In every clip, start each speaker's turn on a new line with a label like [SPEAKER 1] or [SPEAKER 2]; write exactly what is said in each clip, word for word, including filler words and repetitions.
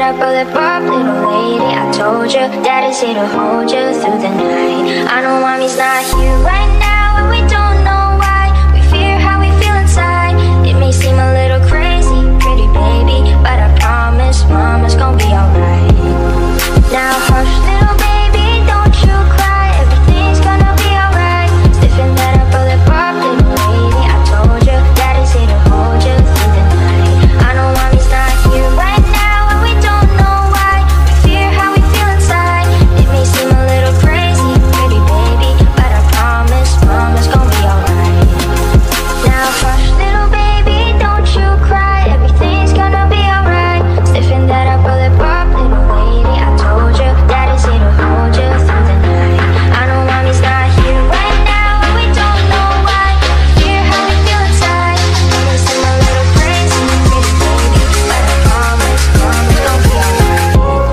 [SPEAKER 1] that I pull it pop, little lady. I told you, daddy's here to hold you through the night. I know mommy's not here right now, and we don't know why. We fear how we feel inside. It may seem a little crazy, pretty baby, but I promise mama's gonna be alright. Now hush, little baby, don't you cry. Everything's gonna be alright. Stiffen that I pull it pop, little lady. I told you, daddy's here to hold you through the night. I know mommy's not here right now, and we don't know why. We fear how we feel inside. It may seem a little crazy, pretty baby, but I promise mama's gonna be alright. Now hush, little baby, don't you cry. Everything's gonna be alright. Stiffen that I pull it pop, little lady. I told you, daddy's here to hold you through the night. I know mommy's not here right now, and we don't know why. We fear how we feel inside. It may seem a little crazy, pretty baby, but I promise mama's gonna be alright.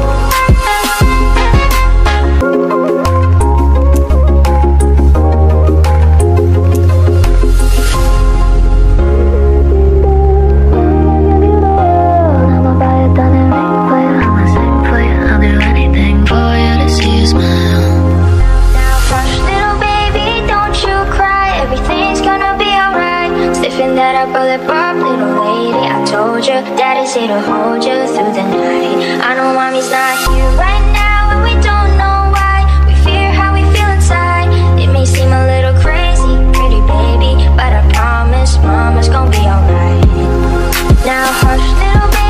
[SPEAKER 2] I'ma buy a diamond ring for you, I'ma sing for you, I'll do anything for you to see you smile.
[SPEAKER 1] Now hush, little baby, don't you cry. Everything's gonna be alright. Stiffen that I pull it pop, little lady. I told you, daddy's here to hold you through the night. I know mommy's not here right now, and we don't know why. We fear how we feel inside. It may seem a little crazy, pretty baby, but I promise mama's gonna be alright. Now hush, little baby.